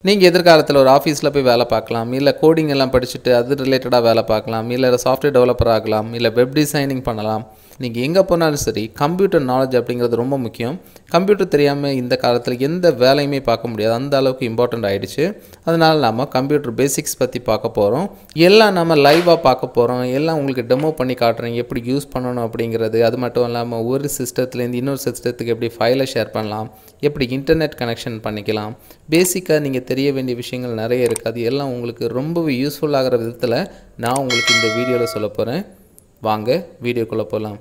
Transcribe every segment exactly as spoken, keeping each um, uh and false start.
நீங்கள் எதிர்காலத்தில் ஒரு ஆஃபீஸில் போய் வேலை பார்க்கலாம், இல்லை கோடிங் எல்லாம் படிச்சுட்டு அது ரிலேட்டடாக வேலை பார்க்கலாம், இல்லை சாஃப்ட்வேர் டெவலப்பர் ஆகலாம், இல்லை வெப் டிசைனிங் பண்ணலாம். நீங்கள் எங்கே போனாலும் சரி கம்ப்யூட்டர் நாலேஜ் அப்படிங்கிறது ரொம்ப முக்கியம். கம்ப்யூட்டர் தெரியாமல் இந்த காலத்தில் எந்த வேலையுமே பார்க்க முடியாது, அந்த அளவுக்கு இம்பார்ட்டண்ட் ஆகிடுச்சு. அதனால் நம்ம கம்ப்யூட்டர் பேசிக்ஸ் பற்றி பார்க்க போகிறோம். எல்லாம் நம்ம லைவாக பார்க்க போகிறோம். எல்லாம் உங்களுக்கு டெமோ பண்ணி காட்டுறேன் எப்படி யூஸ் பண்ணணும் அப்படிங்கிறது. அது மட்டும் இல்லாமல் ஒரு சிஸ்டத்துலேருந்து இன்னொரு சிஸ்டத்துக்கு எப்படி ஃபைலை ஷேர் பண்ணலாம், எப்படி இன்டர்நெட் கனெக்ஷன் பண்ணிக்கலாம், பேசிக்காக நீங்கள் தெரிய வேண்டிய விஷயங்கள் நிறைய இருக்குது. அது எல்லாம் உங்களுக்கு ரொம்பவே யூஸ்ஃபுல் ஆகிற விதத்தில் நான் உங்களுக்கு இந்த வீடியோவில் சொல்ல போகிறேன். வாங்க வீடியோக்குள்ளே போகலாம்.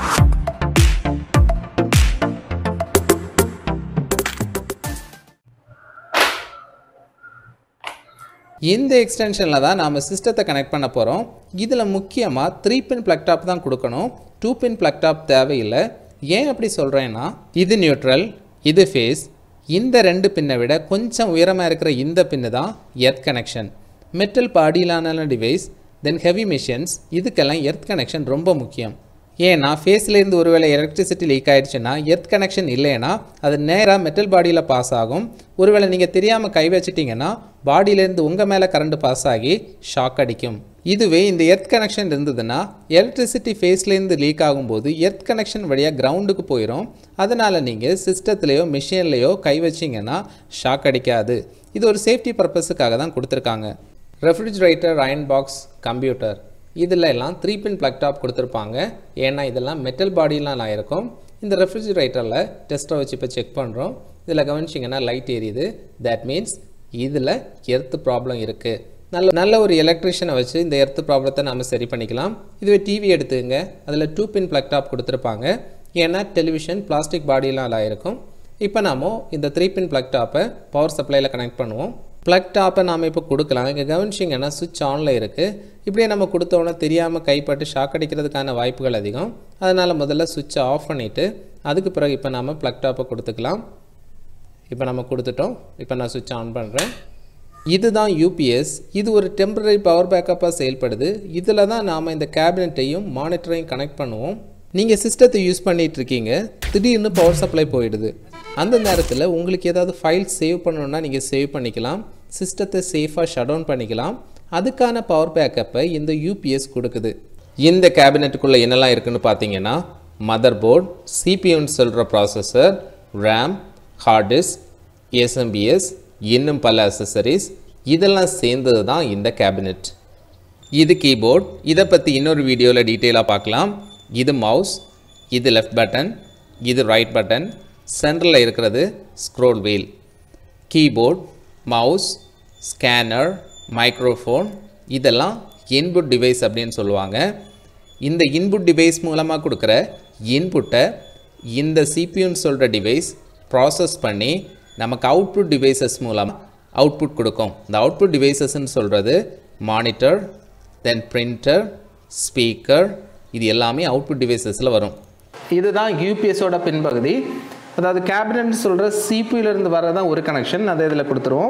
இந்த எக்ஸ்டென்ஷனில் தான் நாம் சிஸ்டத்தை கனெக்ட் பண்ண போகிறோம். இதில் முக்கியமாக த்ரீ பின் பிளக் டாப் தான் கொடுக்கணும், டூ பின் பிளக் டாப் தேவையில்லை. ஏன் அப்படி சொல்கிறேன்னா, இது நியூட்ரல், இது ஃபேஸ். இந்த ரெண்டு பின்னை விட கொஞ்சம் உயரமாக இருக்கிற இந்த பின்னு தான் எர்த் கனெக்ஷன். மெட்டல் பாடியிலான டிவைஸ், தென் ஹெவி மிஷின்ஸ், இதுக்கெல்லாம் எர்த் கனெக்ஷன் ரொம்ப முக்கியம். ஏன்னா ஃபேஸ்லேருந்து ஒருவேளை எலக்ட்ரிசிட்டி லீக் ஆகிடுச்சுன்னா எர்த் கனெக்ஷன் இல்லைன்னா அது நேராக மெட்டல் பாடியில் பாஸ் ஆகும். ஒருவேளை நீங்கள் தெரியாமல் கை வச்சிட்டிங்கன்னா பாடியிலேருந்து உங்கள் மேலே கரண்ட் பாஸ் ஆகி ஷாக் அடிக்கும். இதுவே இந்த எர்த் கனெக்ஷன் இருந்ததுன்னா எலக்ட்ரிசிட்டி ஃபேஸ்லேருந்து லீக் ஆகும்போது எர்த் கனெக்ஷன் வழியாக கிரவுண்டுக்கு போயிடும். அதனால் நீங்கள் சிஸ்டத்துலேயோ மிஷின்லேயோ கை வச்சிங்கன்னா ஷாக் அடிக்காது. இது ஒரு சேஃப்டி பர்பஸுக்காக தான் கொடுத்துருக்காங்க. ரெஃப்ரிஜரேட்டர், அயன் பாக்ஸ், கம்ப்யூட்டர், இதில் எல்லாம் த்ரீ பின் பிளக் டாப் கொடுத்துருப்பாங்க. ஏன்னா இதெல்லாம் மெட்டல் பாடிலாம் இருக்கும். இந்த ரெஃப்ரிஜரேட்டரில் டெஸ்ட்டை வச்சு இப்போ செக் பண்ணுறோம். இதில் கவனிச்சிங்கன்னா லைட் எரியுது. தேட் மீன்ஸ் இதில் எர்த்து ப்ராப்ளம் இருக்குது. நல்ல நல்ல ஒரு எலக்ட்ரிஷியனை வச்சு இந்த எர்த்து ப்ராப்ளத்தை நம்ம சரி பண்ணிக்கலாம். இதுவே டிவி எடுத்துங்க, அதில் டூ பின் பிளக் டாப் கொடுத்துருப்பாங்க. ஏன்னா டெலிவிஷன் பிளாஸ்டிக் பாடிலாம் இருக்கும். இப்போ நாம் இந்த த்ரீ பின் பிளக் டாப்பை பவர் சப்ளையில் கனெக்ட் பண்ணுவோம். பிளக் டாப்பை நாம் இப்போ கொடுக்கலாம். இங்கே கவனிச்சிங்கன்னா சுவிட்ச் ஆனில் இருக்குது. இப்படியே நம்ம கொடுத்தோன்னா தெரியாமல் கைப்பட்டு ஷாக் அடிக்கிறதுக்கான வாய்ப்புகள் அதிகம். அதனால் முதல்ல சுவிட்சை ஆஃப் பண்ணிவிட்டு அதுக்கு பிறகு இப்போ நாம் பிளக் டாப்பை கொடுத்துக்கலாம். இப்போ நம்ம கொடுத்துட்டோம். இப்போ நான் சுவிட்ச் ஆன் பண்ணுறேன். இதுதான் யூபிஎஸ். இது ஒரு டெம்பரரி பவர் பேக்கப்பாக செயல்படுது. இதில் தான் நாம் இந்த கேபினெட்டையும் மானிட்டரையும் கனெக்ட் பண்ணுவோம். நீங்கள் சிஸ்டத்தை யூஸ் பண்ணிகிட்டு இருக்கீங்க, திடீர்னு பவர் சப்ளை போயிடுது. அந்த நேரத்தில் உங்களுக்கு ஏதாவது ஃபைல் சேவ் பண்ணணுன்னா நீங்கள் சேவ் பண்ணிக்கலாம். சிஸ்டத்தை சேஃபாக ஷட் டவுன் பண்ணிக்கலாம். அதுக்கான பவர் பேக்கப்பை இந்த யூபிஎஸ் கொடுக்குது. இந்த கேபினெட்டுக்குள்ளே என்னெல்லாம் இருக்குதுன்னு பார்த்தீங்கன்னா, மதர் போர்டு, சிபியூன்னு சொல்கிற processor, RAM, hard disk, SMPS, இன்னும் பல அசசரிஸ், இதெல்லாம் சேர்ந்தது தான் இந்த கேபினெட். இது கீபோர்ட். இதை பற்றி இன்னொரு வீடியோவில் டீட்டெயிலாக பார்க்கலாம். இது மவுஸ், இது லெஃப்ட் பட்டன், இது ரைட் பட்டன், சென்டரில் இருக்கிறது scroll wheel. Keyboard, mouse, scanner, microphone, இதெல்லாம் இன்புட் டிவைஸ் அப்படின்னு சொல்லுவாங்க. இந்த இன்புட் டிவைஸ் மூலமாக கொடுக்குற இன்புட்டை இந்த சிபியூன்னு சொல்கிற டிவைஸ் ப்ராசஸ் பண்ணி நமக்கு அவுட்புட் டிவைசஸ் மூலமாக அவுட்புட் கொடுக்கும். இந்த அவுட்புட் டிவைசஸ்ன்னு சொல்கிறது மானிட்டர், தென் பிரிண்டர், ஸ்பீக்கர், இது எல்லாமே அவுட்புட் டிவைசஸில் வரும். இதுதான் யூபிஎஸோட பின்பகுதி. அதாவது கேபினெட் சொல்கிற சிபியூலேருந்து வரதான் ஒரு கனெக்ஷன், அதை இதில் கொடுத்துருவோம்.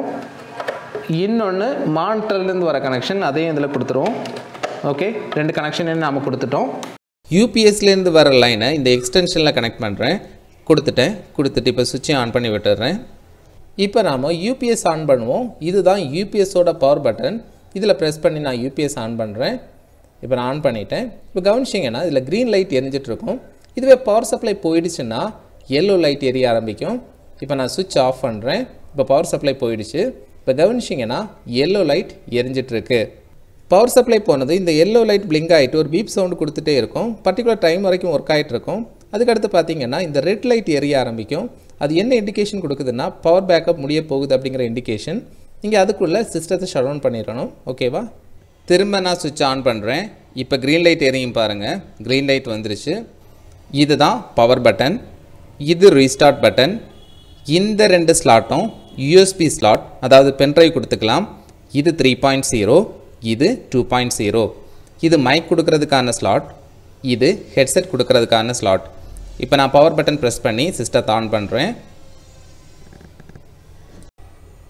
இன்னொன்று மானிட்டர்லேருந்து வர கனெக்ஷன், அதையும் இதில் கொடுத்துருவோம். ஓகே, ரெண்டு கனெக்ஷன் நாம் கொடுத்துட்டோம். யூபிஎஸ்லேருந்து வர லைனை இந்த எக்ஸ்டென்ஷனில் கனெக்ட் பண்ணுறேன். கொடுத்துட்டேன். கொடுத்துட்டு இப்போ சுவிட்சை ஆன் பண்ணி விட்டுடுறேன். இப்போ நாம் யூபிஎஸ் ஆன் பண்ணுவோம். இதுதான் யூபிஎஸோட பவர் பட்டன். இதில் ப்ரெஸ் பண்ணி நான் யூபிஎஸ் ஆன் பண்ணுறேன். இப்போ நான் ஆன் பண்ணிட்டேன். இப்போ கவனிச்சிங்கன்னா இதில் க்ரீன் லைட் எரிஞ்சிட்ருக்கும். இதுவே பவர் சப்ளை போயிடுச்சுன்னா எல்லோ லைட் எரிய ஆரம்பிக்கும். இப்போ நான் சுவிட்ச் ஆஃப் பண்ணுறேன். இப்போ பவர் சப்ளை போயிடுச்சு. இப்போ கவனிச்சிங்கன்னா எல்லோ லைட் எரிஞ்சிட்ருக்கு. பவர் சப்ளை போனது இந்த எல்லோ லைட் பிளிங்க் ஆகிட்டு ஒரு பீப் சவுண்டு கொடுத்துட்டே இருக்கும். பர்டிகுலர் டைம் வரைக்கும் ஒர்க் ஆகிட்டு இருக்கும். அதுக்கடுத்து பார்த்தீங்கன்னா இந்த ரெட் லைட் எரிய ஆரம்பிக்கும். அது என்ன இண்டிகேஷன் கொடுக்குதுன்னா பவர் பேக்கப் முடிய போகுது அப்படிங்கிற இண்டிகேஷன். நீங்கள் அதுக்குள்ளே சிஸ்டத்தை ஷட் டவுன் பண்ணிடணும். ஓகேவா? திரும்ப நான் சுவிட்ச் ஆன் பண்ணுறேன். இப்போ க்ரீன் லைட் எரியும் பாருங்கள். க்ரீன் லைட் வந்துருச்சு. இதுதான் பவர் பட்டன், இது ரீஸ்டார்ட் பட்டன். இந்த ரெண்டு ஸ்லாட்டும் யூஎஸ்பி ஸ்லாட், அதாவது பென்ட்ரைவ் கொடுத்துக்கலாம். இது த்ரீ பாயிண்ட் ஜீரோ, இது டூ பாயிண்ட் ஜீரோ. இது மைக் கொடுக்கறதுக்கான ஸ்லாட், இது ஹெட்செட் கொடுக்கறதுக்கான ஸ்லாட். இப்போ நான் பவர் பட்டன் ப்ரெஸ் பண்ணி சிஸ்டத்தை ஆன் பண்ணுறேன்.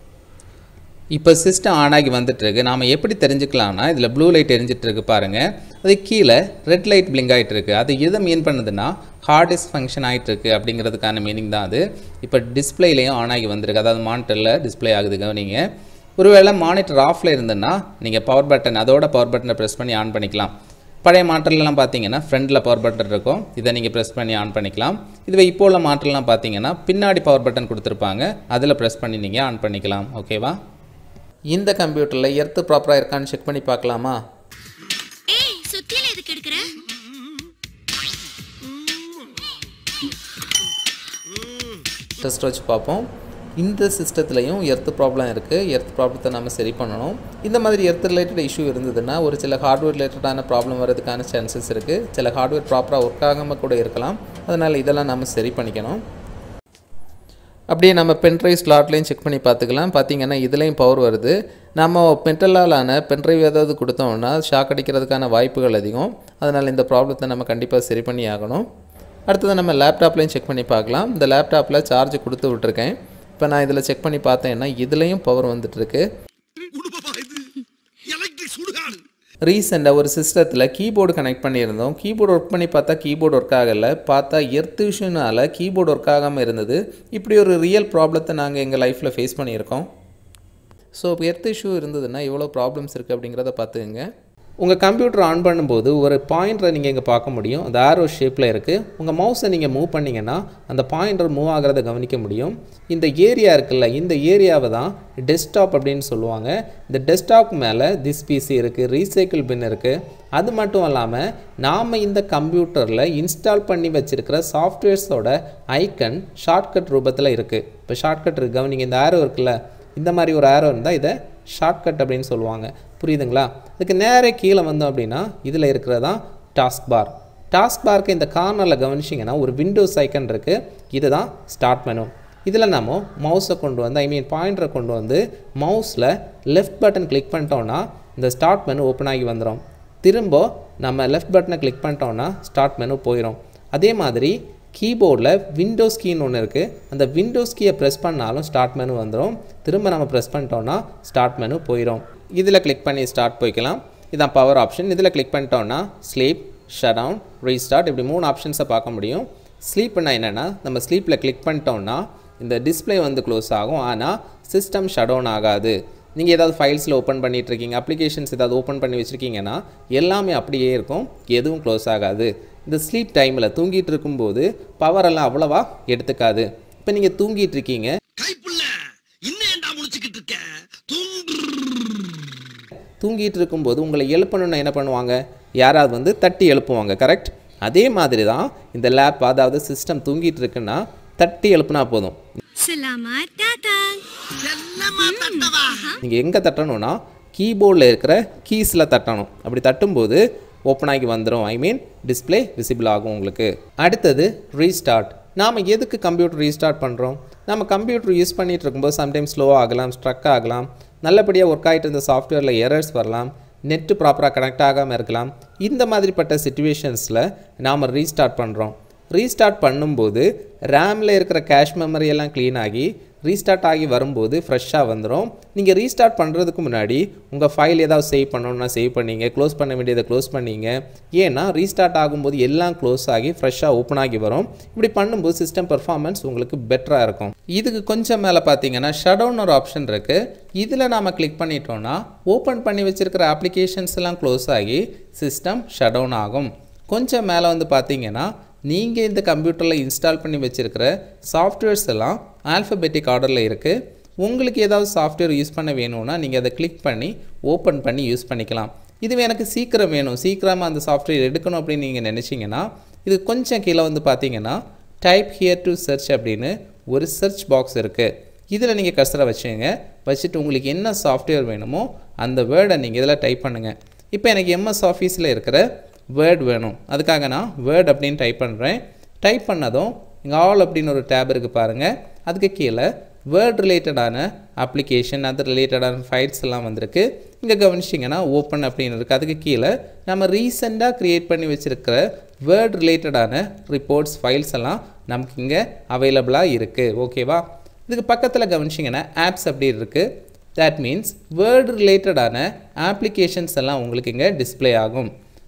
இப்போ சிஸ்டம் ஆன் ஆகி வந்துட்டுருக்கு. நாம் எப்படி தெரிஞ்சுக்கலாம்னா இதில் ப்ளூ லைட் எரிஞ்சிட்ருக்கு பாருங்கள். அது கீழே ரெட் லைட் பிளிங்க் ஆகிட்டு இருக்குது. அது எதை மீன் பண்ணுதுன்னா ஹார்ட் டிஸ்க் ஃபங்க்ஷன் ஆகிட்டு இருக்குது அப்படிங்கிறதுக்கான மீனிங் தான் அது. இப்போ டிஸ்பிளேலையும் ஆன் ஆகி வந்திருக்கு, அதாவது மானிட்டரில் டிஸ்பிளே ஆகுது. கவனிங்க, ஒருவேளை மானிட்டர் ஆஃபில் இருந்ததுன்னா நீங்கள் பவர் பட்டன் அதோட பவர் பட்டனை ப்ரெஸ் பண்ணி ஆன் பண்ணிக்கலாம். பழைய மாடல்லாம் பார்த்தீங்கன்னா ஃப்ரண்டில் பவர் பட்டன் இருக்கும், இதை நீங்கள் ப்ரெஸ் பண்ணி ஆன் பண்ணிக்கலாம். இதுவே இப்போ உள்ள மாடல்லாம் பார்த்தீங்கன்னா பின்னாடி பவர் பட்டன் கொடுத்துருப்பாங்க, அதில் ப்ரெஸ் பண்ணி நீங்கள் ஆன் பண்ணிக்கலாம். ஓகேவா? இந்த கம்ப்யூட்டரில் எர்த்து ப்ராப்பராக இருக்கான்னு செக் பண்ணி பார்க்கலாமா? டெஸ்ட் வச்சு பார்ப்போம். இந்த சிஸ்டத்துலையும் எர்த் ப்ராப்ளம் இருக்குது. எர்த் ப்ராப்ளத்தை நம்ம சரி பண்ணணும். இந்த மாதிரி எர்த் ரிலேட்டட் இஷ்யூ இருந்ததுன்னா ஒரு சில ஹார்ட்வேர் ரிலேட்டடான ப்ராப்ளம் வரதுக்கான சான்சஸ் இருக்குது. சில ஹார்ட்வேர் ப்ராப்பராக ஒர்க் ஆகாமல் கூட இருக்கலாம். அதனால் இதெல்லாம் நம்ம சரி பண்ணிக்கணும். அப்படியே நம்ம பென்ட்ரைவ் ஸ்லாட்லேயும் செக் பண்ணி பார்த்துக்கலாம். பார்த்திங்கன்னா இதுலேயும் பவர் வருது. நம்ம பென்ட்ரலாலான பென்ட்ரைவ் ஏதாவது கொடுத்தோம்னா ஷாக் அடிக்கிறதுக்கான வாய்ப்புகள் அதிகம். அதனால் இந்த ப்ராப்ளத்தை நம்ம கண்டிப்பாக சரி பண்ணி ஆகணும். அடுத்தது நம்ம லேப்டாப்லேயும் செக் பண்ணி பார்க்கலாம். இந்த லேப்டாப்பில் சார்ஜ் கொடுத்து விட்டுருக்கேன். இப்போ நான் இதில் செக் பண்ணி பார்த்தேன்னா இதுலேயும் பவர் வந்துட்டுருக்கு. ரீசெண்டாக ஒரு சிஸ்டத்தில் கீபோர்டு கனெக்ட் பண்ணியிருந்தோம். கீபோர்டு ஒர்க் பண்ணி பார்த்தா கீபோர்டு ஒர்க் ஆகலை. பார்த்தா எர்த் இஷ்யூனால் கீபோர்டு ஒர்க் ஆகாமல் இருந்தது. இப்படி ஒரு ரியல் ப்ராப்ளத்தை நாங்கள் எங்கள் லைஃப்பில் ஃபேஸ் பண்ணியிருக்கோம். ஸோ இப்போ எர்த் இஷ்யூ இருந்ததுன்னா எவ்வளோ ப்ராப்ளம்ஸ் இருக்குது அப்படிங்கிறத பார்த்துக்குங்க. உங்கள் கம்ப்யூட்டர் ஆன் பண்ணும்போது ஒரு பாயிண்டரை நீங்கள் இங்கே பார்க்க முடியும். அது ஆரோ ஷேப்பில் இருக்குது. உங்கள் மவுஸை நீங்கள் மூவ் பண்ணிங்கன்னா அந்த பாயிண்டர் மூவ் ஆகிறத கவனிக்க முடியும். இந்த ஏரியா இருக்குல்ல, இந்த ஏரியாவை தான் டெஸ்க்டாப் அப்படின்னு சொல்லுவாங்க. இந்த டெஸ்க்டாப் மேலே திஸ் பிசி இருக்குது, ரீசைக்கிள் பின் இருக்குது. அது மட்டும் இல்லாமல் நாம் இந்த கம்ப்யூட்டரில் இன்ஸ்டால் பண்ணி வச்சுருக்கிற சாஃப்ட்வேர்ஸோட ஐக்கன் ஷார்ட்கட் ரூபத்தில் இருக்குது. இப்போ ஷார்ட்கட் இருக்குது, கவனிங்க. இந்த ஆரோ இருக்குல்ல, இந்த மாதிரி ஒரு ஆரோ இருந்தால் இதை ஷார்ட்கட் அப்படின்னு சொல்லுவாங்க. புரியுதுங்களா? இதுக்கு நேரே கீழே வந்தோம் அப்படின்னா இதில் இருக்கிறதா டாஸ்க் பார். டாஸ்க் பார்க்கு இந்த கார்னரில் கவனிச்சிங்கன்னா ஒரு விண்டோஸ் ஐக்கன் இருக்குது. இதுதான் ஸ்டார்ட் மெனு. இதில் நம்ம மவுஸை கொண்டு வந்து ஐ மீன் பாயிண்டரை கொண்டு வந்து மவுஸில் லெஃப்ட் பட்டன் கிளிக் பண்ணிட்டோன்னா இந்த ஸ்டார்ட் மெனு ஓப்பன் ஆகி வந்துடும். திரும்ப நம்ம லெஃப்ட் பட்டனை கிளிக் பண்ணிட்டோன்னா ஸ்டார்ட் மெனு போயிடும். அதே மாதிரி கீபோர்டில் விண்டோஸ் கீன்னு ஒன்று இருக்குது. அந்த விண்டோஸ் கீயை ப்ரெஸ் பண்ணாலும் ஸ்டார்ட் மெனு வந்துடும். திரும்ப நம்ம ப்ரெஸ் பண்ணிட்டோன்னா ஸ்டார்ட் மெனு போயிடும். இதில் கிளிக் பண்ணி ஸ்டார்ட் போய்க்கலாம். இதுதான் பவர் ஆப்ஷன். இதில் கிளிக் பண்ணிட்டோன்னா ஸ்லீப், ஷட் டவுன், ரீஸ்டார்ட், இப்படி மூணு ஆப்ஷன்ஸை பார்க்க முடியும். ஸ்லீப்னா என்னென்னா நம்ம ஸ்லீப்பில் கிளிக் பண்ணிட்டோன்னா இந்த டிஸ்பிளே வந்து க்ளோஸ் ஆகும், ஆனால் சிஸ்டம் ஷட் டவுன் ஆகாது. நீங்கள் ஏதாவது ஃபைல்ஸில் ஓப்பன் பண்ணிகிட்ருக்கீங்க, அப்ளிகேஷன்ஸ் ஏதாவது ஓப்பன் பண்ணி வச்சுருக்கீங்கன்னா எல்லாமே அப்படியே இருக்கும், எதுவும் க்ளோஸ் ஆகாது. இந்த ஸ்லீப் டைமில் தூங்கிட்டு இருக்கும்போது பவரெல்லாம் அவ்வளவா எடுத்துக்காது. இப்போ நீங்கள் தூங்கிட்டு இருக்கீங்க, தூங்கிட்டு இருக்கும்போது உங்களை எழுப்பணும்னா என்ன பண்ணுவாங்க? யாராவது வந்து தட்டி எழுப்புவாங்க, கரெக்ட்? அதே மாதிரி தான் இந்த லேப், அதாவது சிஸ்டம் தூங்கிட்டு இருக்குன்னா தட்டி எழுப்புனா போதும். நீங்கள் எங்கே தட்டணும்னா கீபோர்டில் இருக்கிற கீஸில் தட்டணும். அப்படி தட்டும்போது ஓப்பன் ஆகி வந்துடும். ஐ மீன் டிஸ்பிளே விசிபிள் ஆகும் உங்களுக்கு. அடுத்தது ரீஸ்டார்ட். நாம் எதுக்கு கம்ப்யூட்டர் ரீஸ்டார்ட் பண்ணுறோம்? நம்ம கம்ப்யூட்டர் யூஸ் பண்ணிகிட்டு இருக்கும்போது சம்டைம்ஸ் ஸ்லோவாக ஆகலாம், ஸ்ட்ரக் ஆகலாம், நல்லபடியாக ஒர்க் ஆகிட்டு இருந்த சாஃப்ட்வேரில் எரர்ஸ் வரலாம், நெட்டு ப்ராப்பராக கனெக்ட் ஆகாமல் இருக்கலாம். இந்த மாதிரிப்பட்ட சிச்சுவேஷன்ஸில் நாம் ரீஸ்டார்ட் பண்ணுறோம். ரீஸ்டார்ட் பண்ணும்போது ரேமில் இருக்கிற கேஷ் மெமரி எல்லாம் க்ளீன் ஆகி ரீஸ்டார்ட் ஆகி வரும்போது ஃப்ரெஷ்ஷாக வந்துடும். நீங்கள் ரீஸ்டார்ட் பண்ணுறதுக்கு முன்னாடி உங்கள் ஃபைல் ஏதாவது சேவ் பண்ணணுன்னா சேவ் பண்ணிங்க, க்ளோஸ் பண்ண வேண்டியதை க்ளோஸ் பண்ணிங்க. ஏன்னா ரீஸ்டார்ட் ஆகும்போது எல்லாம் க்ளோஸ் ஆகி ஃப்ரெஷ்ஷாக ஓப்பன் ஆகி வரும். இப்படி பண்ணும்போது சிஸ்டம் பெர்ஃபார்மன்ஸ் உங்களுக்கு பெட்டராக இருக்கும். இதுக்கு கொஞ்சம் மேலே பார்த்தீங்கன்னா ஷட் டவுன் ஒரு ஆப்ஷன் இருக்குது. இதில் நாம் கிளிக் பண்ணிட்டோன்னா ஓப்பன் பண்ணி வச்சுருக்கிற அப்ளிகேஷன்ஸ் எல்லாம் க்ளோஸ் ஆகி சிஸ்டம் ஷட் டவுன் ஆகும். கொஞ்சம் மேலே வந்து பார்த்தீங்கன்னா நீங்கள் இந்த கம்ப்யூட்டரில் இன்ஸ்டால் பண்ணி வச்சுருக்கிற சாஃப்ட்வேர்ஸ் எல்லாம் ஆல்ஃபபெட்டிக் ஆர்டரில் இருக்குது. உங்களுக்கு ஏதாவது சாஃப்ட்வேர் யூஸ் பண்ண வேணும்னா நீங்கள் அதை கிளிக் பண்ணி ஓப்பன் பண்ணி யூஸ் பண்ணிக்கலாம். இதுவே எனக்கு சீக்கிரம் வேணும், சீக்கிரமாக அந்த சாஃப்ட்வேர் எடுக்கணும் அப்படின்னு நீங்கள் நினச்சிங்கன்னா இது கொஞ்சம் கீழே வந்து பார்த்தீங்கன்னா டைப் ஹியர் டு சர்ச் அப்படின்னு ஒரு சர்ச் பாக்ஸ் இருக்குது. இதில் நீங்கள் கர்சரை வச்சுங்க. வச்சுட்டு உங்களுக்கு என்ன சாஃப்ட்வேர் வேணுமோ அந்த வேர்டை நீங்கள் இதில் டைப் பண்ணுங்கள். இப்போ எனக்கு எம்எஸ் ஆஃபீஸில் இருக்கிற வேர்ட் வேணும், அதுக்காக நான் வேர்ட் அப்படின்னு டைப் பண்ணுறேன். டைப் பண்ணதும் இங்கே ஆல் அப்படின்னு ஒரு டேப் இருக்குது பாருங்கள். அதுக்கு கீழே வேர்ட் ரிலேட்டடான அப்ளிகேஷன், அது ரிலேட்டடான ஃபைல்ஸ் எல்லாம் வந்திருக்கு. இங்கே கவனிச்சிங்கன்னா ஓப்பன் அப்படின்னு இருக்குது. அதுக்கு கீழே நம்ம ரீசெண்டாக க்ரியேட் பண்ணி வச்சுருக்கிற வேர்ட் ரிலேட்டடான ரிப்போர்ட்ஸ் ஃபைல்ஸ் எல்லாம் நமக்கு இங்கே அவைலபிளாக இருக்குது. ஓகேவா? இதுக்கு பக்கத்தில் கவனிச்சிங்கன்னா ஆப்ஸ் அப்படி இருக்குது. தேட் மீன்ஸ் வேர்ட் ரிலேட்டடான அப்ளிகேஷன்ஸ் எல்லாம் உங்களுக்கு இங்கே டிஸ்பிளே ஆகும்.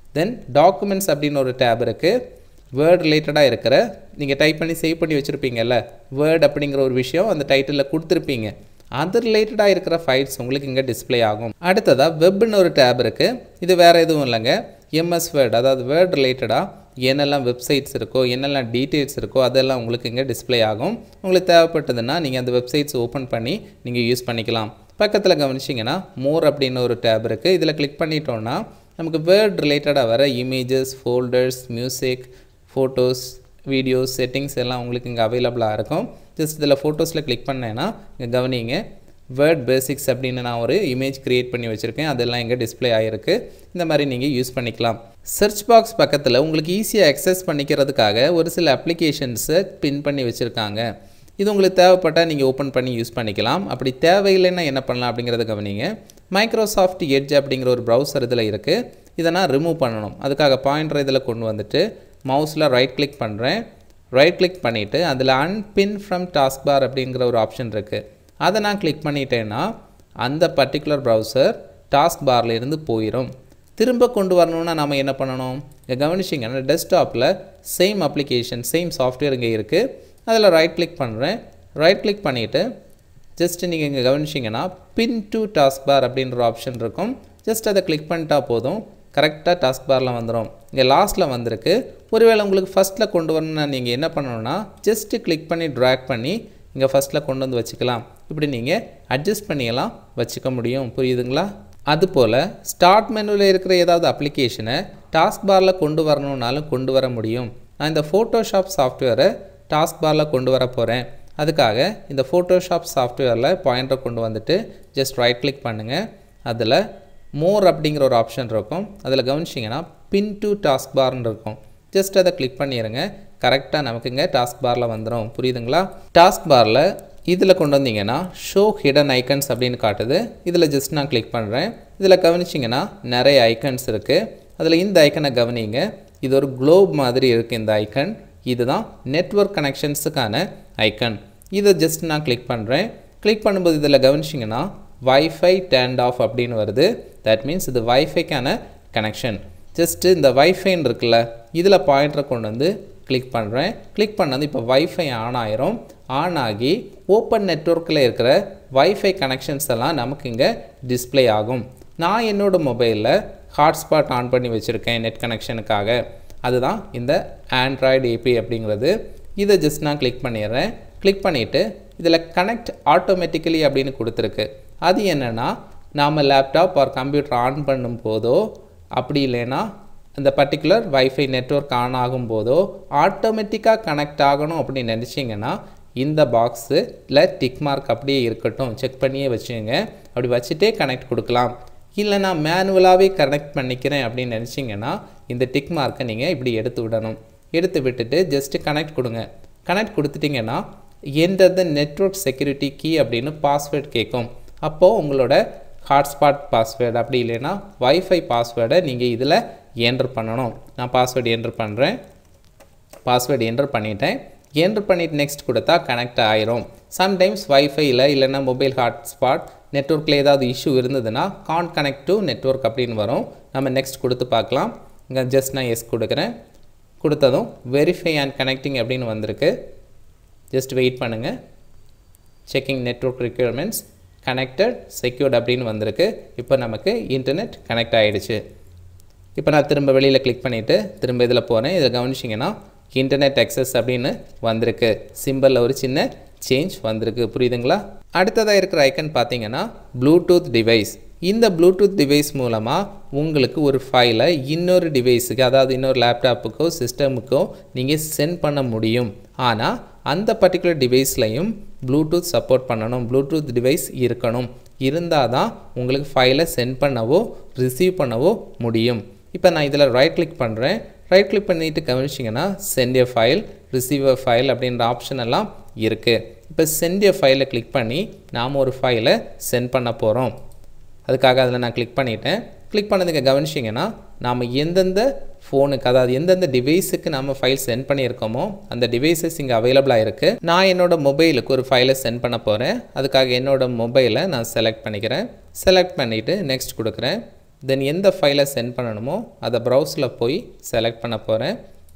தென் டாக்குமெண்ட்ஸ் அப்படின்னு ஒரு டேப் இருக்குது. வேர்ட் ரிலேட்டடாக இருக்கிற நீங்கள் டைப் பண்ணி சேவ் பண்ணி வச்சுருப்பீங்கல்ல, வேர்ட் அப்படிங்கிற ஒரு விஷயம் அந்த டைட்டிலில் கொடுத்துருப்பீங்க, அது ரிலேட்டடாக இருக்கிற ஃபைல்ஸ் உங்களுக்கு இங்கே டிஸ்பிளே ஆகும். அடுத்ததாக வெப்னு ஒரு டேப் இருக்குது. இது வேறு எதுவும் இல்லைங்க, எம்எஸ் வேர்ட், அதாவது வேர்ட் ரிலேட்டடாக என்னெல்லாம் வெப்சைட்ஸ் இருக்கோ என்னெல்லாம் டீட்டெயில்ஸ் இருக்கோ அதெல்லாம் உங்களுக்கு இங்கே டிஸ்பிளே ஆகும். உங்களுக்கு தேவைப்பட்டதுன்னா நீங்கள் அந்த வெப்சைட்ஸ் ஓப்பன் பண்ணி நீங்கள் யூஸ் பண்ணிக்கலாம். பக்கத்தில் கவனிச்சிங்கன்னா மோர் அப்படின்னு ஒரு டேப் இருக்குது. இதில் கிளிக் பண்ணிட்டோன்னா நமக்கு வேர்ட் ரிலேட்டடாக வர images, folders, music, photos, videos, settings எல்லாம் உங்களுக்கு இங்கே அவைலபிளாக இருக்கும். ஜஸ்ட் இதில் ஃபோட்டோஸில் கிளிக் பண்ணேன்னா இங்கே கவனிங்க, வேர்ட் பேசிக்ஸ் அப்படின்னு நான் ஒரு இமேஜ் க்ரியேட் பண்ணி வச்சுருக்கேன், அதெல்லாம் இங்கே டிஸ்பிளே ஆகிருக்கு. இந்த மாதிரி நீங்கள் யூஸ் பண்ணிக்கலாம். சர்ச் பாக்ஸ் பக்கத்தில் உங்களுக்கு ஈஸியாக அக்சஸ் பண்ணிக்கிறதுக்காக ஒரு சில அப்ளிகேஷன்ஸை பின் பண்ணி வச்சுருக்காங்க. இது உங்களுக்கு தேவைப்பட்டால் நீங்கள் ஓப்பன் பண்ணி யூஸ் பண்ணிக்கலாம். அப்படி தேவையில்லைன்னா என்ன பண்ணலாம் அப்படிங்கிறத கவனிங்க. மைக்ரோசாஃப்ட் எட்ஜ் அப்படிங்கிற ஒரு ப்ரௌசர் இதில் இருக்குது. இதை நான் ரிமூவ் பண்ணணும். அதுக்காக பாயிண்டர் இதில் கொண்டு வந்துட்டு மவுஸில் ரைட் கிளிக் பண்ணுறேன். ரைட் கிளிக் பண்ணிவிட்டு அதில் அன்பின் ஃப்ரம் டாஸ்க் பார் அப்படிங்கிற ஒரு ஆப்ஷன் இருக்குது. அதை நான் கிளிக் பண்ணிட்டேன்னா அந்த பர்டிகுலர் ப்ரௌசர் டாஸ்க் பாரில் இருந்து போயிடும். திரும்ப கொண்டு வரணுன்னா நம்ம என்ன பண்ணணும், இங்கே கவனிச்சிங்கன்னா டெஸ்க்டாப்பில் சேம் அப்ளிகேஷன், சேம் சாஃப்ட்வேர் இங்கே இருக்குது. அதில் ரைட் கிளிக் பண்ணுறேன். ரைட் கிளிக் பண்ணிவிட்டு ஜஸ்ட் நீங்கள் இங்கே கவனிச்சிங்கன்னா பின் டு டாஸ்க் பார் அப்படின்ற ஆப்ஷன் இருக்கும். ஜஸ்ட் அதை கிளிக் பண்ணிட்டா போதும், கரெக்டாக டாஸ்க் பாரில் வந்துடும். இங்கே லாஸ்ட்டில் வந்திருக்கு. ஒருவேளை உங்களுக்கு ஃபஸ்ட்டில் கொண்டு வரணும்னா நீங்கள் என்ன பண்ணணும்னா ஜஸ்ட்டு கிளிக் பண்ணி ட்ராக் பண்ணி இங்கே ஃபஸ்ட்டில் கொண்டு வந்து வச்சுக்கலாம். இப்படி நீங்கள் அட்ஜஸ்ட் பண்ணியெல்லாம் வச்சுக்க முடியும். புரியுதுங்களா? அதுபோல் ஸ்டார்ட் மெனுவில் இருக்கிற ஏதாவது அப்ளிகேஷனை டாஸ்க் பாரில் கொண்டு வரணுன்னாலும் கொண்டு வர முடியும். நான் இந்த ஃபோட்டோஷாப் சாஃப்ட்வேரை டாஸ்க் பாரில் கொண்டு வர போகிறேன். அதுக்காக இந்த ஃபோட்டோஷாப் சாஃப்ட்வேரில் பாயிண்டரை கொண்டு வந்துட்டு ஜஸ்ட் ரைட் கிளிக் பண்ணுங்கள். அதில் மோர் அப்படிங்கிற ஒரு ஆப்ஷன் இருக்கும். அதில் கவனிச்சிங்கன்னா பின் டு டாஸ்க் பார்னு இருக்கும். ஜஸ்ட் அதை கிளிக் பண்ணிடுங்க. கரெக்டாக நமக்கு இங்கே டாஸ்க் பாரில் வந்துடும். புரியுதுங்களா? டாஸ்க் பாரில் இதில் கொண்டு வந்தீங்கன்னா ஷோ ஹிடன் ஐக்கன்ஸ் அப்படின்னு காட்டுது. இதில் ஜஸ்ட் நான் கிளிக் பண்ணுறேன். இதில் கவனிச்சிங்கன்னா நிறைய ஐக்கன்ஸ் இருக்குது. அதில் இந்த ஐக்கனை கவனிங்க. இது ஒரு குளோப் மாதிரி இருக்குது இந்த ஐக்கன். இதுதான் நெட்வொர்க் கனெக்ஷன்ஸுக்கான ஐக்கன். இதை ஜஸ்ட் நான் கிளிக் பண்ணுறேன். கிளிக் பண்ணும்போது இதில் கவனிச்சிங்கன்னா வைஃபை டேர்ன்ட் ஆஃப் அப்படின்னு வருது. தட் மீன்ஸ் இது வைஃபைக்கான கனெக்ஷன். ஜஸ்ட்டு இந்த வைஃபைன்னு இருக்குல்ல, இதில் பாயிண்டரை கொண்டு வந்து கிளிக் பண்ணுறேன். கிளிக் பண்ணது இப்போ வைஃபை ஆன் ஆயிரும். ஆன் ஆகி ஓப்பன் நெட்வொர்க்கில் இருக்கிற வைஃபை கனெக்ஷன்ஸ் எல்லாம் நமக்கு இங்கே டிஸ்பிளே ஆகும். நான் என்னோடய மொபைலில் ஹாட்ஸ்பாட் ஆன் பண்ணி வச்சுருக்கேன் நெட் கனெக்ஷனுக்காக. அதுதான் இந்த ஆண்ட்ராய்டு ஏபி அப்படிங்கிறது. இதை ஜஸ்ட் நான் கிளிக் பண்ணிடுறேன். கிளிக் பண்ணிவிட்டு இதில் கனெக்ட் ஆட்டோமேட்டிக்கலி அப்படின்னு கொடுத்துருக்கு. அது என்னென்னா நாம் லேப்டாப் ஆர் கம்ப்யூட்டர் ஆன் பண்ணும் போதோ அப்படி இல்லைன்னா இந்த பர்டிகுலர் வைஃபை நெட்வொர்க் ஆன் ஆகும் போதோ ஆட்டோமேட்டிக்காக கனெக்ட் ஆகணும் அப்படின்னு நினச்சிங்கன்னா இந்த பாக்ஸு இல்லை டிக் மார்க் அப்படியே இருக்கட்டும், செக் பண்ணியே வச்சுங்க. அப்படி வச்சுட்டே கனெக்ட் கொடுக்கலாம். இல்லை நான் மேனுவலாகவே கனெக்ட் பண்ணிக்கிறேன் அப்படின்னு நினச்சிங்கன்னா இந்த டிக் மார்க்கை நீங்கள் இப்படி எடுத்து விடணும். எடுத்து விட்டுட்டு ஜஸ்ட்டு கனெக்ட் கொடுங்க. கனெக்ட் கொடுத்துட்டிங்கன்னா எந்த நெட்வொர்க் செக்யூரிட்டி கீ அப்படின்னு பாஸ்வேர்ட் கேட்கும். அப்போது உங்களோட ஹாட்ஸ்பாட் பாஸ்வேர்டு அப்படி இல்லைன்னா வைஃபை பாஸ்வேர்டை நீங்கள் இதில் என்டர் பண்ணணும். நான் பாஸ்வேர்டு என்டர் பண்ணுறேன். பாஸ்வேர்டு என்டர் பண்ணிட்டேன். என்டர் பண்ணிவிட்டு நெக்ஸ்ட் கொடுத்தா கனெக்ட் ஆயிரும். சம்டைம்ஸ் வைஃபையில் இல்லைன்னா மொபைல் ஹாட்ஸ்பாட் நெட்வொர்க்கில் ஏதாவது இஷ்யூ இருந்ததுன்னா கான்ட் கனெக்ட் டு நெட்வொர்க் அப்படின்னு வரும். நம்ம நெக்ஸ்ட் கொடுத்து பார்க்கலாம். இங்கே ஜஸ்ட் நான் எஸ் கொடுக்குறேன். கொடுத்ததும் வெரிஃபை அண்ட் கனெக்டிங் அப்படின்னு வந்திருக்கு. ஜஸ்ட் வெயிட் பண்ணுங்கள். Checking network requirements connected secured அப்படின்னு வந்திருக்கு. இப்போ நமக்கு இன்டர்நெட் கனெக்ட் ஆகிடுச்சு. இப்போ நான் திரும்ப வெளியில் கிளிக் பண்ணிவிட்டு திரும்ப இதில் போகிறேன். இதில் கவனிச்சிங்கன்னா இன்டர்நெட் அக்சஸ் அப்படின்னு வந்திருக்கு. சிம்பிளில் ஒரு சின்ன சேஞ்ச் வந்திருக்கு. புரியுதுங்களா? அடுத்ததாக இருக்கிற ஐக்கன் பார்த்தீங்கன்னா ப்ளூடூத் டிவைஸ். இந்த ப்ளூடூத் டிவைஸ் மூலமாக உங்களுக்கு ஒரு ஃபைலை இன்னொரு டிவைஸுக்கு, அதாவது இன்னொரு லேப்டாப்புக்கோ சிஸ்டமுக்கோ நீங்கள் சென்ட் பண்ண முடியும். ஆனால் அந்த பர்டிகுலர் டிவைஸ்லையும் ப்ளூடூத் சப்போர்ட் பண்ணணும். ப்ளூடூத் டிவைஸ் இருக்கணும். இருந்தால் தான் உங்களுக்கு ஃபைலை சென்ட் பண்ணவோ ரிசீவ் பண்ணவோ முடியும். இப்போ நான் இதில் ரைட் கிளிக் பண்ணுறேன். ரைட் கிளிக் பண்ணிவிட்டு கவனிச்சிங்கன்னா send a file, receive a file அப்படின்ற ஆப்ஷன் எல்லாம் இருக்குது. இப்போ சென்ட் எ ஃபைலை கிளிக் பண்ணி நாம் ஒரு ஃபைலை சென்ட் பண்ண போகிறோம். அதுக்காக அதில் நான் கிளிக் பண்ணிவிட்டேன். கிளிக் பண்ணதுக்கு கவனிச்சிங்கன்னா நாம் எந்தெந்த ஃபோனுக்கு, அதாவது எந்தெந்த டிவைஸுக்கு நம்ம ஃபைல் சென்ட் பண்ணியிருக்கோமோ அந்த டிவைஸஸ் இங்கே அவைலபிளாக இருக்குது. நான் என்னோடய மொபைலுக்கு ஒரு ஃபைலை சென்ட் பண்ண போகிறேன். அதுக்காக என்னோடய மொபைலை நான் செலக்ட் பண்ணிக்கிறேன். செலக்ட் பண்ணிவிட்டு நெக்ஸ்ட் கொடுக்குறேன். தென் எந்த ஃபைலை சென்ட் பண்ணணுமோ அதை ப்ரௌஸில் போய் செலக்ட் பண்ண போகிறேன்.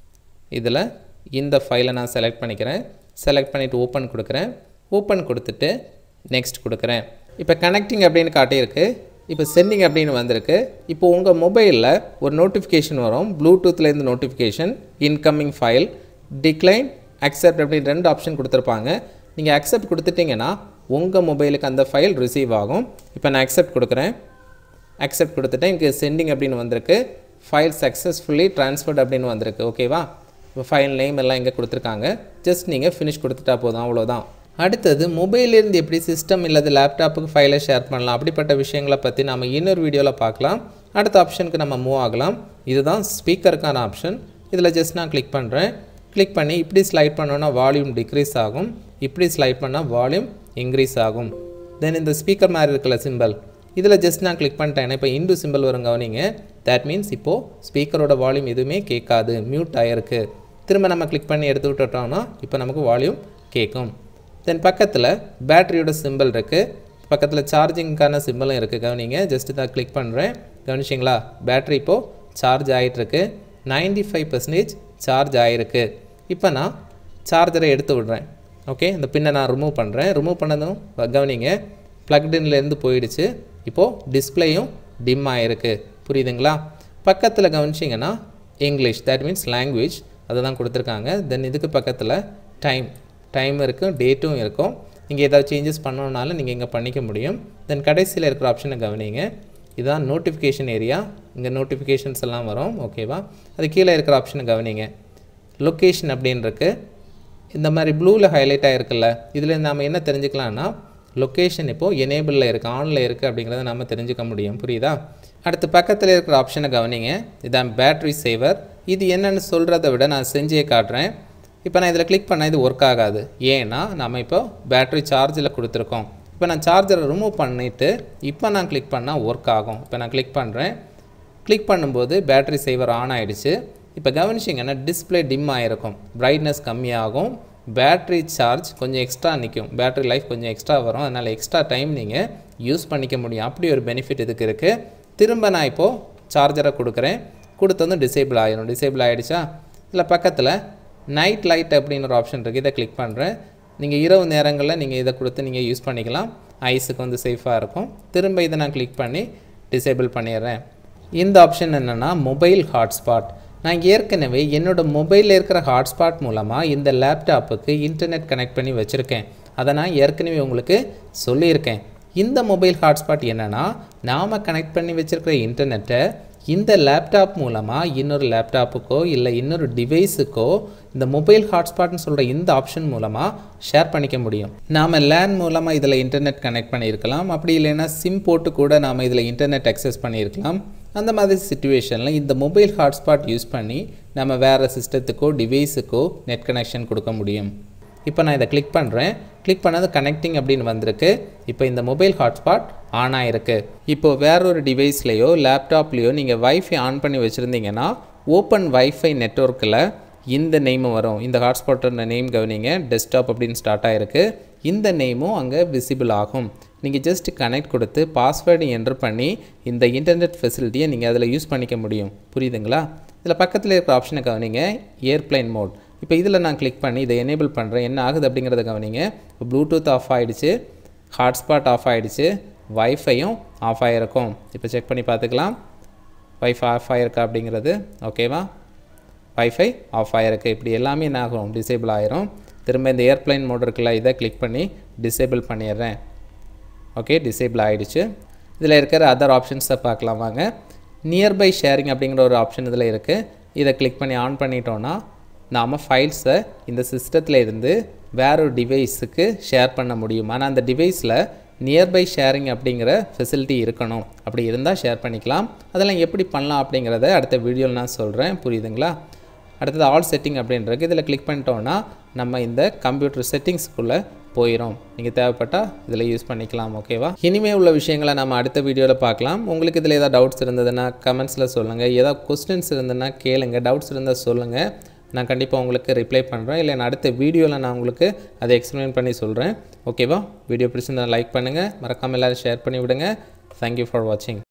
இதில் இந்த ஃபைலை நான் செலக்ட் பண்ணிக்கிறேன். செலக்ட் பண்ணிவிட்டு ஓப்பன் கொடுக்குறேன். ஓப்பன் கொடுத்துட்டு நெக்ஸ்ட் கொடுக்குறேன். இப்போ கனெக்டிங் அப்படின்னு காட்டியிருக்கு. இப்போ சென்டிங் அப்படின்னு வந்திருக்கு. இப்போ உங்கள் மொபைலில் ஒரு நோட்டிஃபிகேஷன் வரும். ப்ளூடூத்லேருந்து notification, incoming file, decline, accept அப்படின்னு ரெண்டு ஆப்ஷன் கொடுத்துருப்பாங்க. நீங்கள் அக்செப்ட் கொடுத்துட்டிங்கன்னா உங்கள் மொபைலுக்கு அந்த ஃபைல் ரிசீவ் ஆகும். இப்போ நான் அக்செப்ட் கொடுக்குறேன். அக்செப்ட் கொடுத்துட்டேன். இங்கே சென்டிங் அப்படின்னு வந்திருக்கு. ஃபைல் சக்ஸஸ்ஃபுல்லி ட்ரான்ஸ்ஃபர்ட் அப்படின்னு வந்திருக்கு. ஓகேவா? இப்போ ஃபைல் நேம் எல்லாம் இங்கே கொடுத்துருக்காங்க. ஜஸ்ட் நீங்கள் ஃபினிஷ் கொடுத்துட்டா போதும், அவ்வளோதான். அடுத்தது மொபைலேருந்து எப்படி சிஸ்டம் இல்லது லேப்டாப்புக்கு ஃபைலை ஷேர் பண்ணலாம் அப்படிப்பட்ட விஷயங்களை பற்றி நம்ம இன்னொரு வீடியோவில் பார்க்கலாம். அடுத்த ஆப்ஷனுக்கு நம்ம மூவ் ஆகலாம். இதுதான் ஸ்பீக்கருக்கான ஆப்ஷன். இதில் ஜஸ்ட் நான் கிளிக் பண்ணுறேன். கிளிக் பண்ணி இப்படி ஸ்லைட் பண்ணோன்னா வால்யூம் டிக்ரீஸ் ஆகும். இப்படி ஸ்லைட் பண்ணால் வால்யூம் இன்க்ரீஸ் ஆகும். தென் இந்த ஸ்பீக்கர் மாதிரி இருக்கல சிம்பிள், இதில் ஜஸ்ட் நான் கிளிக் பண்ணிட்டேன். இப்போ இண்டு சிம்பிள் வரும் கவனிங்க. தேட் மீன்ஸ் இப்போது ஸ்பீக்கரோட வால்யூம் எதுவுமே கேட்காது, மியூட் ஆகிருக்கு. திரும்ப நம்ம கிளிக் பண்ணி எடுத்து விட்டுட்டோம்னா இப்போ நமக்கு வால்யூம் கேட்கும். தென் பக்கத்தில் பேட்டரியோட சிம்பிள் இருக்குது. பக்கத்தில் சார்ஜிங்க்கான சிம்பிளும் இருக்குது கவனிங்க. ஜஸ்ட்டு தான் கிளிக் பண்ணுறேன். கவனிச்சிங்களா? பேட்டரி இப்போது சார்ஜ் ஆகிட்டுருக்கு. நைன்டி ஃபைவ் பர்சன்டேஜ் சார்ஜ் ஆகிருக்கு. இப்போ நான் சார்ஜரை எடுத்து விடுறேன். ஓகே, இந்த பின்னை நான் ரிமூவ் பண்ணுறேன். ரிமூவ் பண்ணதும் கவனிங்க, ப்ளக்டின்லேருந்து போயிடுச்சு. இப்போது டிஸ்பிளேயும் டிம் ஆகிருக்கு. புரியுதுங்களா? பக்கத்தில் கவனிச்சிங்கன்னா இங்கிலீஷ், தேட் மீன்ஸ் லாங்குவேஜ், அதை தான் கொடுத்துருக்காங்க. தென் இதுக்கு பக்கத்தில் டைம் டைம் இருக்கும், டேட்டும் இருக்கும். நீங்கள் ஏதாவது சேஞ்சஸ் பண்ணணுன்னாலும் நீங்கள் இங்கே பண்ணிக்க முடியும். தென் கடைசியில் இருக்கிற ஆப்ஷனை கவனிங்க. இதுதான் நோட்டிஃபிகேஷன் ஏரியா. இங்கே நோட்டிஃபிகேஷன்ஸ் எல்லாம் வரும். ஓகேவா? அது கீழே இருக்கிற ஆப்ஷனை கவனிங்க. லொக்கேஷன் அப்படின்னு இருக்குது. இந்த மாதிரி ப்ளூவில் ஹைலைட் ஆகிருக்குல்ல, இதில் நாம் என்ன தெரிஞ்சுக்கலாம்னா லொக்கேஷன் இப்போது எனேபிளில் இருக்குது, ஆனில் இருக்குது அப்படிங்கிறத நம்ம தெரிஞ்சுக்க முடியும். புரியுதா? அடுத்து பக்கத்தில் இருக்கிற ஆப்ஷனை கவனிங்க. இதுதான் பேட்ரி சேவர். இது என்னென்னு சொல்கிறத விட நான் செஞ்சே காட்டுறேன். இப்போ நான் இதில் கிளிக் பண்ணால் இது ஒர்க் ஆகாது. ஏன்னா நம்ம இப்போ பேட்ரி சார்ஜில் கொடுத்துருக்கோம். இப்போ நான் சார்ஜரை ரிமூவ் பண்ணிவிட்டு இப்போ நான் கிளிக் பண்ணால் ஒர்க் ஆகும். இப்போ நான் கிளிக் பண்ணுறேன். கிளிக் பண்ணும்போது பேட்ரி சேவர் ஆன் ஆகிடுச்சு. இப்போ கவனிச்சிங்கன்னா டிஸ்பிளே டிம் ஆகிருக்கும், பிரைட்னஸ் கம்மியாகும், பேட்ரி சார்ஜ் கொஞ்சம் எக்ஸ்ட்ரா நிற்கும், பேட்ரி லைஃப் கொஞ்சம் எக்ஸ்ட்ரா வரும். அதனால் எக்ஸ்ட்ரா டைம் நீங்கள் யூஸ் பண்ணிக்க முடியும். அப்படி ஒரு பெனிஃபிட் இதுக்கு இருக்குது. திரும்ப நான் இப்போது சார்ஜரை கொடுக்குறேன். கொடுத்ததும் டிசேபிள் ஆகிடும். டிசேபிள் ஆகிடுச்சா? இதில் பக்கத்தில் நைட் லைட் அப்படின்னு ஒரு ஆப்ஷன் இருக்குது. இதை கிளிக் பண்ணுறேன். நீங்கள் இரவு நேரங்களில் நீங்கள் இதை கொடுத்து நீங்கள் யூஸ் பண்ணிக்கலாம். ஐஸுக்கு வந்து சேஃபாக இருக்கும். திரும்ப இதை நான் கிளிக் பண்ணி டிசேபிள் பண்ணிடுறேன். இந்த ஆப்ஷன் என்னென்னா மொபைல் ஹாட்ஸ்பாட். நான் ஏற்கனவே என்னோடய மொபைலில் இருக்கிற ஹாட்ஸ்பாட் மூலமாக இந்த லேப்டாப்புக்கு இன்டர்நெட் கனெக்ட் பண்ணி வச்சுருக்கேன். அதை நான் ஏற்கனவே உங்களுக்கு சொல்லியிருக்கேன். இந்த மொபைல் ஹாட்ஸ்பாட் என்னென்னா, நாம் கனெக்ட் பண்ணி வச்சுருக்கிற இன்டர்நெட்டை இந்த லேப்டாப் மூலமாக இன்னொரு லேப்டாப்புக்கோ இல்லை இன்னொரு டிவைஸுக்கோ இந்த மொபைல் ஹாட்ஸ்பாட்னு சொல்கிற இந்த ஆப்ஷன் மூலமாக ஷேர் பண்ணிக்க முடியும். நாம் லேன் மூலமாக இதில் இன்டர்நெட் கனெக்ட் பண்ணியிருக்கலாம். அப்படி இல்லைன்னா சிம் போட்டு கூட நாம் இதில் இன்டர்நெட் அக்சஸ் பண்ணியிருக்கலாம். அந்த மாதிரி சிச்சுவேஷனில் இந்த மொபைல் ஹாட்ஸ்பாட் யூஸ் பண்ணி நம்ம வேறு சிஸ்டத்துக்கோ டிவைஸுக்கோ நெட் கனெக்ஷன் கொடுக்க முடியும். இப்போ நான் இதை கிளிக் பண்ணுறேன். கிளிக் பண்ணது கனெக்டிங் அப்படின்னு வந்திருக்கு. இப்போ இந்த மொபைல் ஹாட்ஸ்பாட் ஆன் ஆகிருக்கு. இப்போது வேறொரு டிவைஸ்லையோ லேப்டாப்லேயோ நீங்கள் வைஃபை ஆன் பண்ணி வச்சுருந்தீங்கன்னா ஓப்பன் வைஃபை நெட்வொர்க்கில் இந்த நேமும் வரும். இந்த ஹாட்ஸ்பாட்டோட நேம் கவனிங்க, டெஸ்க்டாப் அப்படின்னு ஸ்டார்ட் ஆகிருக்கு. இந்த நேமும் அங்கே விசிபிள் ஆகும். நீங்கள் ஜஸ்ட் கனெக்ட் கொடுத்து பாஸ்வேர்டு என்டர் பண்ணி இந்த இன்டர்நெட் ஃபெசிலிட்டியை நீங்கள் அதில் யூஸ் பண்ணிக்க முடியும். புரியுதுங்களா? இதில் பக்கத்தில் இருக்கிற ஆப்ஷனை கவனிங்க, ஏர்ப்ளைன் மோட். இப்போ இதில் நான் கிளிக் பண்ணி இதை எனேபிள் பண்ணுறேன். என்ன ஆகுது அப்படிங்கிறத கவனிங்க. இப்போ ப்ளூடூத் ஆஃப் ஆகிடுச்சு, ஹாட்ஸ்பாட் ஆஃப் ஆகிடுச்சு, வைஃபையும் ஆஃப் ஆகிருக்கும். இப்போ செக் பண்ணி பார்த்துக்கலாம் வைஃபை ஆஃப் ஆகிருக்கா அப்படிங்கிறது. ஓகேவா? வைஃபை ஆஃப் ஆகிருக்கு. இப்படி எல்லாமே என்ன ஆகும், டிசேபிள் ஆகிரும். திரும்ப இந்த ஏர்ப்ளைன் மோட் இருக்குல்ல, இதை கிளிக் பண்ணி டிசேபிள் பண்ணிடுறேன். ஓகே, டிசேபிள் ஆகிடுச்சு. இதில் இருக்கிற அதர் ஆப்ஷன்ஸை பார்க்கலாம் வாங்க. நியர்பை ஷேரிங் அப்படிங்கிற ஒரு ஆப்ஷன் இதில் இருக்குது. இதை கிளிக் பண்ணி ஆன் பண்ணிட்டோன்னா நாம் ஃபைல்ஸை இந்த சிஸ்டத்தில் இருந்து வேற ஒரு டிவைஸுக்கு ஷேர் பண்ண முடியும். ஆனால் அந்த டிவைஸில் நியர்பை ஷேரிங் அப்படிங்கிற ஃபெசிலிட்டி இருக்கணும். அப்படி இருந்தால் ஷேர் பண்ணிக்கலாம். அதெல்லாம் எப்படி பண்ணலாம் அப்படிங்கிறத அடுத்த வீடியோவில் நான் சொல்கிறேன். புரியுதுங்களா? அடுத்தது ஆல் செட்டிங் அப்படின்றது. இதில் கிளிக் பண்ணிட்டோன்னா நம்ம இந்த கம்ப்யூட்டர் செட்டிங்ஸ்க்குள்ளே போயிடும். நீங்கள் தேவைப்பட்டால் இதில் யூஸ் பண்ணிக்கலாம். ஓகேவா? இனிமேல் உள்ள விஷயங்களை நம்ம அடுத்த வீடியோவில் பார்க்கலாம். உங்களுக்கு இதில் ஏதாவது டவுட்ஸ் இருந்ததுன்னா கமெண்ட்ஸில் சொல்லுங்கள். ஏதாவது கொஸ்டின்ஸ் இருந்ததுன்னா கேளுங்க. டவுட்ஸ் இருந்தால் சொல்லுங்கள். நான் கண்டிப்பாக உங்களுக்கு ரிப்ளை பண்ணுறேன். இல்லை நான் அடுத்த வீடியோவில் நான் உங்களுக்கு அதை எக்ஸ்பிளைன் பண்ணி சொல்கிறேன். ஓகேவா? வீடியோ பிடிச்சிருந்தா லைக் பண்ணுங்கள். மறக்காமல் எல்லோரும் ஷேர் பண்ணி விடுங்க. தேங்க்யூ ஃபார் வாட்சிங்.